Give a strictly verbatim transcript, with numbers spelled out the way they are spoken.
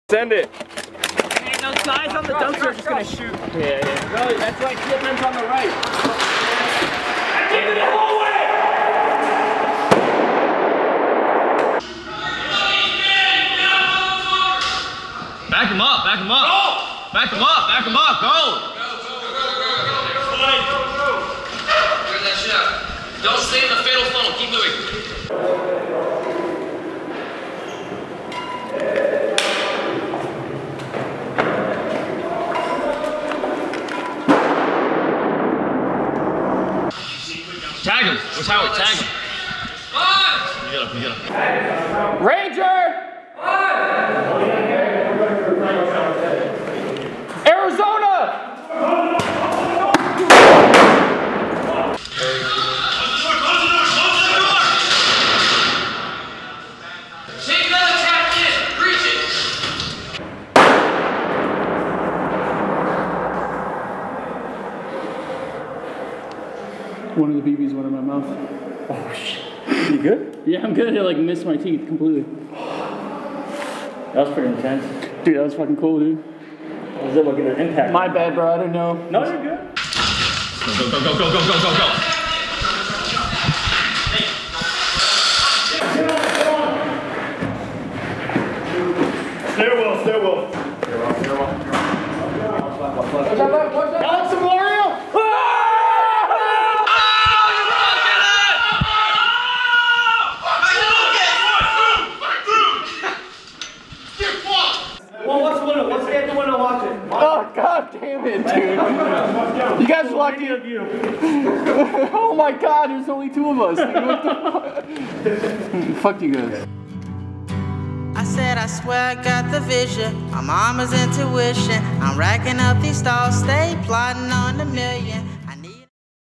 Send it. Hey, those guys on the dumpster are just gonna shoot. Yeah, yeah. Really, that's like T F M's on the right. Take it the whole way! Back him up, back him up. Go! Back him up, back him up, go! Clear that shit out. Don't stay in the fatal funnel, keep moving. Tag him. What's Howard? Tag him. Five! You get up, you get up. Ranger! Arizona! Take another tap in. Reach it. One of the B Bs went in my mouth. Oh shit. You good? Yeah, I'm good. I like missed my teeth completely. That was pretty intense. Dude, that was fucking cool, dude. Was it looking at an impact? My bad, bro. I don't know. No, you're good. Go, go, go, go, go, go, go, go. Stairwell, stairwell. Stairwell, stairwell. What's up, what's up? Alex Memorial! Well, what's the window? Let's get the window, watch it. Oh, god damn it, dude. You guys lucky. Oh my god, there's only two of us. What the fuck? Fuck you guys. I said, I swear I got the vision. My mama's intuition. I'm racking up these stars, stay plotting on the million.